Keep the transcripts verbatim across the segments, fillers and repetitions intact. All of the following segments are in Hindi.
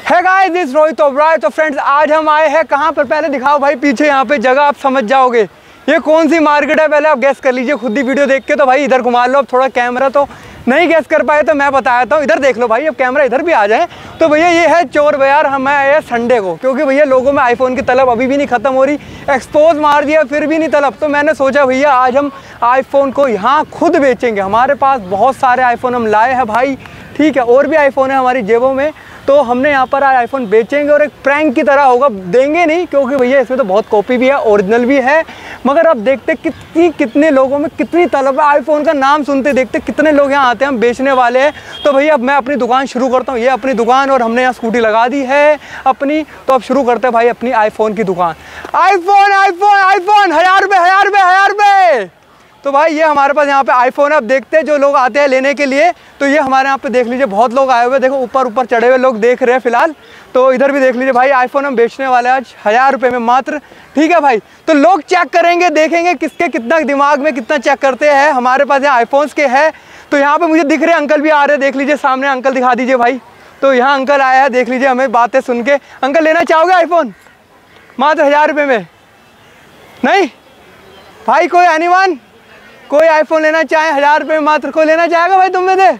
है गाइस, दिस रोहित ओबराय। तो फ्रेंड्स आज हम आए हैं कहाँ पर, पहले दिखाओ भाई पीछे, यहाँ पे जगह आप समझ जाओगे ये कौन सी मार्केट है, पहले आप गैस कर लीजिए खुद ही वीडियो देख के। तो भाई इधर घुमा लो, अब थोड़ा कैमरा तो नहीं गैस कर पाए तो मैं बताया हूँ, इधर देख लो भाई, अब कैमरा इधर भी आ जाए। तो भैया ये है चोर बाजार, हम आए हैं संडे को, क्योंकि भैया लोगों में आईफोन की तलब अभी भी नहीं ख़त्म हो रही, एक्सपोज मार दिया फिर भी नहीं तलब। तो मैंने सोचा भैया आज हम आईफोन को यहाँ खुद बेचेंगे। हमारे पास बहुत सारे आईफोन हम लाए हैं भाई, ठीक है, और भी आईफोन है हमारी जेबों में। तो हमने यहाँ पर आईफोन बेचेंगे और एक प्रैंक की तरह होगा, देंगे नहीं क्योंकि भैया इसमें तो बहुत कॉपी भी है, ओरिजिनल भी है। मगर अब देखते कितनी कितने लोगों में कितनी तलब है आईफोन का, नाम सुनते देखते कितने लोग यहाँ आते हैं, हम बेचने वाले हैं। तो भैया अब मैं अपनी दुकान शुरू करता हूँ, ये अपनी दुकान, और हमने यहाँ स्कूटी लगा दी है अपनी। तो अब शुरू करते हैं भाई अपनी आईफोन की दुकान। आईफोन आईफोन आईफोन हजार रुपये हजार रुपये हजार रुपये। तो भाई ये हमारे पास यहाँ पे आईफोन है। अब देखते हैं जो लोग आते हैं लेने के लिए, तो ये हमारे यहाँ पे देख लीजिए बहुत लोग आए हुए, देखो ऊपर ऊपर चढ़े हुए लोग देख रहे हैं फिलहाल। तो इधर भी देख लीजिए भाई, आईफोन हम बेचने वाले हैं आज हजार रुपये में मात्र, ठीक है भाई। तो लोग चेक करेंगे, देखेंगे किसके कितना दिमाग में कितना चेक करते हैं। हमारे पास यहाँ आईफोन्स के है। तो यहाँ पे मुझे दिख रहे अंकल भी आ रहे हैं, देख लीजिए सामने अंकल दिखा दीजिए भाई। तो यहाँ अंकल आया है, देख लीजिए हमें बातें सुन के। अंकल लेना चाहोगे आईफोन मात्र हजार रुपये में? नहीं भाई, कोई एनीवन कोई आईफोन लेना चाहे हजार रुपये में मात्र, कोई लेना चाहेगा भाई तुम में से?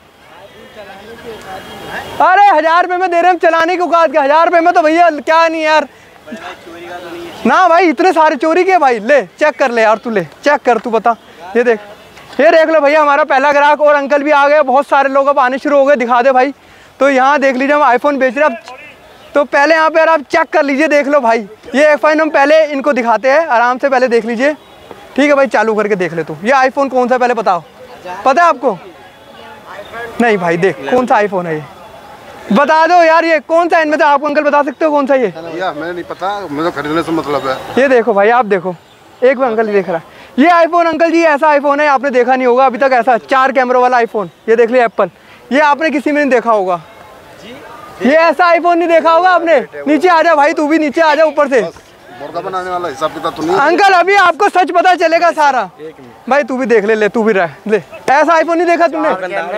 अरे हजार रुपये में दे रहे हम, चलाने की औकात का हजार रुपये में तो भैया क्या नहीं यार ना भाई, इतने सारे चोरी के भाई। ले चेक कर ले यार, तू ले चेक कर, तू बता। ये देख, ये देख लो भैया हमारा पहला ग्राहक, और अंकल भी आ गए, बहुत सारे लोग अब आने शुरू हो गए। दिखा दे भाई। तो यहाँ देख लीजिए हम आईफोन बेच रहे हैं। तो पहले यहाँ पे यार आप चेक कर लीजिए, देख लो भाई। ये आईफोन हम पहले इनको दिखाते हैं, आराम से पहले देख लीजिए, ठीक है भाई। चालू करके देख ले तू, ये आईफोन कौन सा पहले बताओ, पता है आपको? नहीं भाई देख कौन सा आईफोन है ये, बता दो यार ये कौन सा है इनमें से, आप अंकल बता सकते हो कौन सा ये? या मैं नहीं पता, मुझे खरीदने से मतलब है। ये देखो भाई, आप देखो, एक बार अंकल देख रहा है ये आईफोन। अंकल जी ऐसा आईफोन है, आपने देखा नहीं होगा अभी तक ऐसा चार कैमरों वाला आईफोन। ये देख लिया एप्पल, ये आपने किसी में नहीं देखा होगा, ये ऐसा आईफोन नहीं देखा होगा आपने। नीचे आ जा भाई, तू भी नीचे आ जा ऊपर से, बनाने वाला हिसाब किताब तो नहीं अंकल, अभी आपको सच पता चलेगा सारा। भाई तू भी देख ले, ले तू भी रह ले, ऐसा आईफोन नहीं देखा तुमने?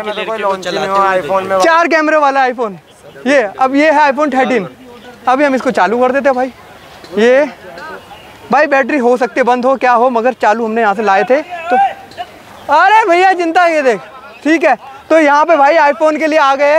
चार कैमरे वाला आईफोन ये। अब ये है आईफोन थर्टीन। अभी हम इसको चालू कर देते हैं भाई। ये भाई बैटरी हो सकती है बंद हो क्या हो, मगर चालू हमने यहाँ से लाए थे। तो अरे भैया चिंता, ये देख, ठीक है। तो यहाँ पे भाई आईफोन के लिए आ गए।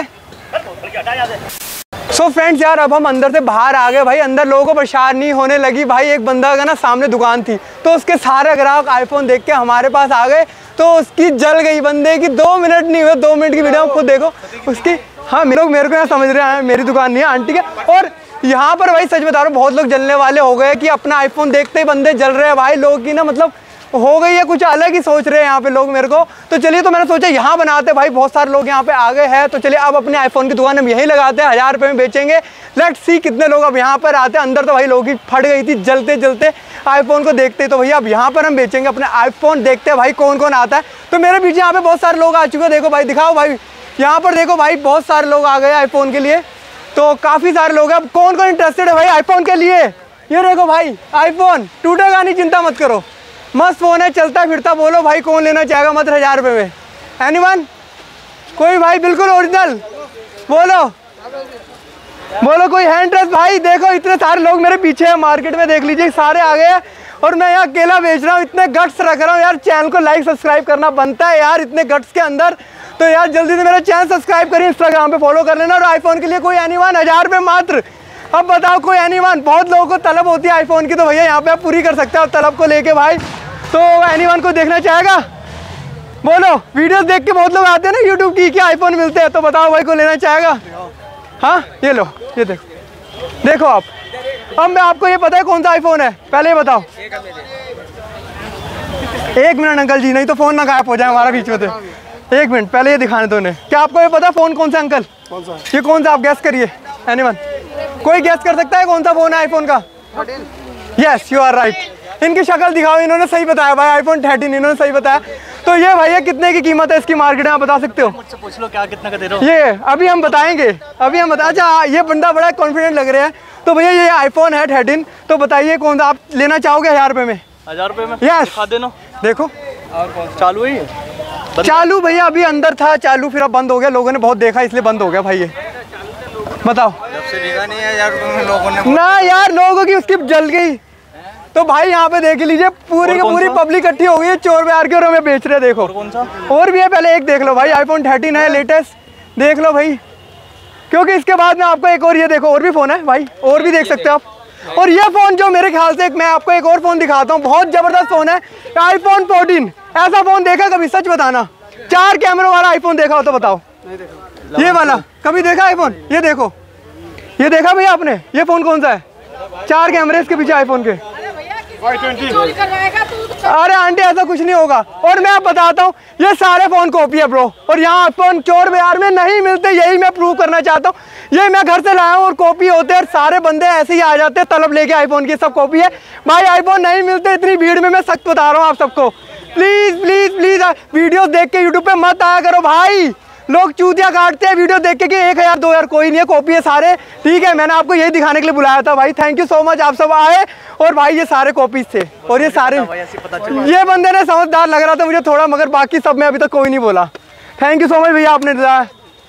सो so फ्रेंड्स यार अब हम अंदर से बाहर आ गए भाई, अंदर लोगों को परेशानी होने लगी भाई। एक बंदा का ना सामने दुकान थी, तो उसके सारे ग्राहक आईफोन देख के हमारे पास आ गए। तो उसकी जल गई बंदे की, दो मिनट नहीं हुए, दो मिनट की वीडियो खुद देखो उसकी। हाँ लोग मेरे को यहाँ समझ रहे हैं मेरी दुकान नहीं है आंटी के। और यहाँ पर भाई सच बता रहा हूँ बहुत लोग जलने वाले हो गए कि अपना आईफोन देखते ही बंदे जल रहे हैं भाई। लोगों की ना मतलब हो गई है, कुछ अलग ही सोच रहे हैं यहाँ पे लोग मेरे को। तो चलिए, तो मैंने सोचा यहाँ बनाते भाई, बहुत सारे लोग यहाँ पे आ गए हैं। तो चलिए अब अपने आईफोन की दुकान हम यहीं लगाते हैं, हजार रुपये में बेचेंगे। लेट्स सी कितने लोग अब यहाँ पर आते हैं। अंदर तो भाई लोगों की फट गई थी जलते जलते आईफोन को देखते। तो भैया अब यहाँ पर हम बेचेंगे अपने आईफोन, देखते हैं भाई कौन कौन आता है। तो मेरे पीछे यहाँ पे बहुत सारे लोग आ चुके हैं, देखो भाई, दिखाओ भाई, यहाँ पर देखो भाई बहुत सारे लोग आ गए आईफोन के लिए। तो काफ़ी सारे लोग हैं। अब कौन कौन इंटरेस्टेड है भाई आईफोन के लिए? ये देखो भाई आईफोन टूटेगा नहीं, चिंता मत करो, मस्त फोन है, चलता फिरता। बोलो भाई कौन लेना चाहेगा मात्र हजार रुपये में? एनीवन? कोई भाई बिल्कुल ओरिजिनल? बोलो बोलो कोई है इंटरेस्ट? भाई देखो इतने सारे लोग मेरे पीछे हैं, मार्केट में देख लीजिए सारे आ गए हैं, और मैं यहाँ अकेला बेच रहा हूँ। इतने गट्स रख रहा हूँ यार, चैनल को लाइक सब्सक्राइब करना बनता है यार इतने गट्स के अंदर। तो यार जल्दी से मेरा चैनल सब्सक्राइब करिए, इंस्टाग्राम पे फॉलो कर लेना। और आईफोन के लिए कोई एनीवन हजार रुपये मात्र। अब बताओ कोई एनीवन? बहुत लोगों को तलब होती है आईफोन की, तो भैया यहाँ पे आप पूरी कर सकते हो तलब को लेके भाई। तो एनीवन को देखना चाहेगा? बोलो, वीडियोस देख के बहुत लोग आते हैं ना यूट्यूब की, क्या आईफोन मिलते हैं, तो बताओ भाई को लेना चाहेगा? हाँ ये लो, ये देखो देखो आप। अब मैं आपको ये पता है कौन सा आईफोन है, पहले ये बताओ। एक मिनट अंकल जी, नहीं तो फोन ना गायब हो जाए हमारा बीच में। तो एक मिनट पहले ये दिखाने दो उन्हें। क्या आपको ये पता फोन कौन सा अंकल? कौन सा? ये कौन सा, आप गैस करिए। एनीवन कोई गैस कर सकता है कौन सा फोन है आईफोन का? Yes you are right. इनकी शक्ल दिखाओ, इन्होंने सही बताया भाई, आईफोन थर्टीन इन्होंने सही बताया। तो ये भैया कितने की कीमत है इसकी मार्केट में, आप बता सकते हो? मुझसे पूछ लो क्या कितना का दे रहे हो। ये अभी हम बताएंगे, अभी हम बता। अच्छा ये बंदा बड़ा कॉन्फिडेंट लग रहा है। तो भैया ये आईफोन है थर्टीन, तो बताइए कौन सा आप लेना चाहोगे हजार रुपये में? हजार रुपये में यस दिखा देना। देखो और चालू है ये, चालू भैया अभी अंदर था चालू, फिर अब बंद हो गया, लोगों ने बहुत देखा इसलिए बंद हो गया भाई। ये बताओ। जब से दिखा नहीं है यार तुम लोगों ने ना यार, लोगों की उसकी जल गई। तो भाई यहाँ पे देख लीजिए, पूरी की पूरी पब्लिक इकट्ठी हो गई है चोर बिहार के और हमें बेच रहे। देखो कौन सा और भी है, पहले एक देख लो भाई, आईफोन थर्टीन है लेटेस्ट, देख लो भाई, क्योंकि इसके बाद में आपको एक और ये देखो और भी फ़ोन है भाई, और भी देख सकते हो आप। और ये फ़ोन जो मेरे ख्याल से, मैं आपको एक और फ़ोन दिखाता हूँ, बहुत ज़बरदस्त फ़ोन है आईफोन फोर्टीन। ऐसा फ़ोन देखा कभी, सच बताना, चार कैमरों वाला आईफोन देखा हो तो बताओ। ये वाला कभी देखा आईफोन? ये देखो, ये देखा भैया आपने? ये फ़ोन कौन सा है? चार कैमरे इसके पीछे आईफोन के। अरे आंटी ऐसा कुछ नहीं होगा। और मैं आप बताता हूँ, ये सारे फ़ोन कॉपी है ब्रो, और यहाँ फ़ोन चोर बिहार में नहीं मिलते, यही मैं प्रूव करना चाहता हूँ। ये मैं घर से लाया हूँ और कॉपी होते हैं, सारे बंदे ऐसे ही आ जाते हैं तलब लेके आईफोन की, सब कॉपी है भाई। आईफोन नहीं मिलते इतनी भीड़ में, मैं सच बता रहा हूँ आप सबको। प्लीज़ प्लीज़ प्लीज़ वीडियो देख के यूट्यूब पे मत आया करो भाई, लोग चूतिया काटते हैं वीडियो देख के कि एक हज़ार दो हज़ार कोई नहीं है, कॉपी है सारे। ठीक है, मैंने आपको यही दिखाने के लिए बुलाया था भाई। थैंक यू सो मच, आप सब आए। और भाई ये सारे कॉपीज थे, और ये सारे ये बंदे ने समझदार लग रहा था मुझे थोड़ा, मगर बाकी सब में अभी तक कोई नहीं बोला। थैंक यू सो मच भैया, आपने दिलाया।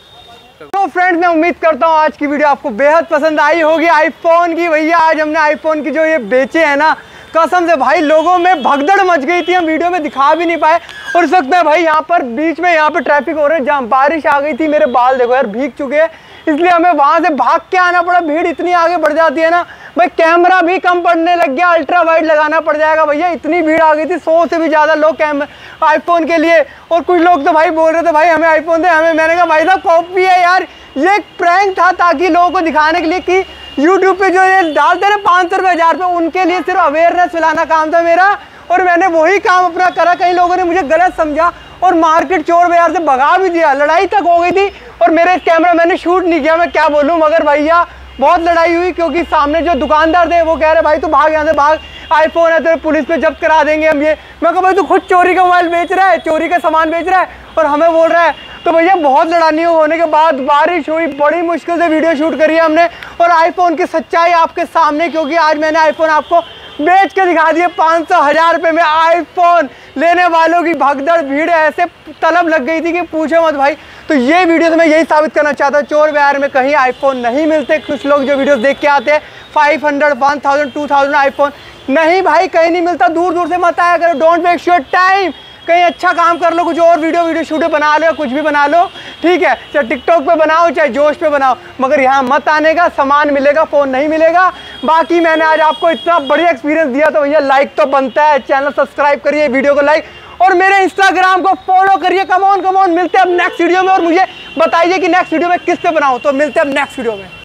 तो फ्रेंड्स, मैं उम्मीद करता हूँ आज की वीडियो आपको बेहद पसंद आई होगी आईफोन की। भैया आज हमने आईफोन की जो ये बेचे हैं ना, कसम से भाई लोगों में भगदड़ मच गई थी, हम वीडियो में दिखा भी नहीं पाए। और इस वक्त मैं भाई यहाँ पर बीच में यहाँ पे ट्रैफिक हो रहा है, जहाँ बारिश आ गई थी, मेरे बाल देखो यार भीग चुके हैं, इसलिए हमें वहाँ से भाग के आना पड़ा। भीड़ इतनी आगे बढ़ जाती है ना भाई, कैमरा भी कम पड़ने लग गया, अल्ट्रा वाइड लगाना पड़ जाएगा भैया, इतनी भीड़ आ गई थी, सौ से भी ज़्यादा लोग कैमरा आईफोन के लिए। और कुछ लोग तो भाई बोल रहे थे भाई हमें आईफोन दे हमें, मैंने कहा भाई साहब कॉपी है यार, ये एक प्रैंक था ताकि लोगों को दिखाने के लिए कि यूट्यूब पे जो ये डालते रहे पाँच सौ रुपये हज़ार रुपये, उनके लिए सिर्फ अवेयरनेस फैलाना काम था मेरा, और मैंने वही काम अपना करा। कई लोगों ने मुझे गलत समझा और मार्केट चोर बिहार से भगा भी दिया, लड़ाई तक हो गई थी। और मेरे कैमरा मैंने शूट नहीं किया, मैं क्या बोलूँ, मगर भैया बहुत लड़ाई हुई, क्योंकि सामने जो दुकानदार थे वो कह रहे भाई तू भाग यहाँ से भाग, आईफोन है तो पुलिस पे जब्त करा देंगे हम। ये मैं कहा भाई तू खुद चोरी का मोबाइल बेच रहा है, चोरी का सामान बेच रहा है और हमें बोल रहा है। तो भैया बहुत लड़ाई होने के बाद बारिश हुई, बड़ी मुश्किल से वीडियो शूट करी है हमने, और आईफोन की सच्चाई आपके सामने, क्योंकि आज मैंने आईफोन आपको बेच के दिखा दिए पाँच सौ हज़ार रुपये में। आईफोन लेने वालों की भगदड़ भीड़ ऐसे तलब लग गई थी कि पूछो मत भाई। तो ये वीडियो से मैं यही साबित करना चाहता हूँ, चोर बिहार में कहीं आईफोन नहीं मिलते। कुछ लोग जो वीडियोस देख के आते हैं five hundred one thousand two thousand iPhone, नहीं भाई कहीं नहीं मिलता, दूर दूर से मत आया करो। डोंट वेस्ट योर टाइम, कहीं अच्छा काम कर लो, कुछ और वीडियो वीडियो शूट बना लो, कुछ भी बना लो, ठीक है, चाहे टिकटॉक पे बनाओ चाहे जोश पे बनाओ, मगर यहाँ मत आने का। सामान मिलेगा, फ़ोन नहीं मिलेगा। बाकी मैंने आज आपको इतना बढ़िया एक्सपीरियंस दिया, तो भैया लाइक तो बनता है, चैनल सब्सक्राइब करिए, वीडियो को लाइक, और मेरे इंस्टाग्राम को फॉलो करिए। कम ऑन कम ऑन, मिलते हैं अब नेक्स्ट वीडियो में, और मुझे बताइए कि नेक्स्ट वीडियो में किस पे बनाऊँ। तो मिलते हैं अब नेक्स्ट वीडियो में।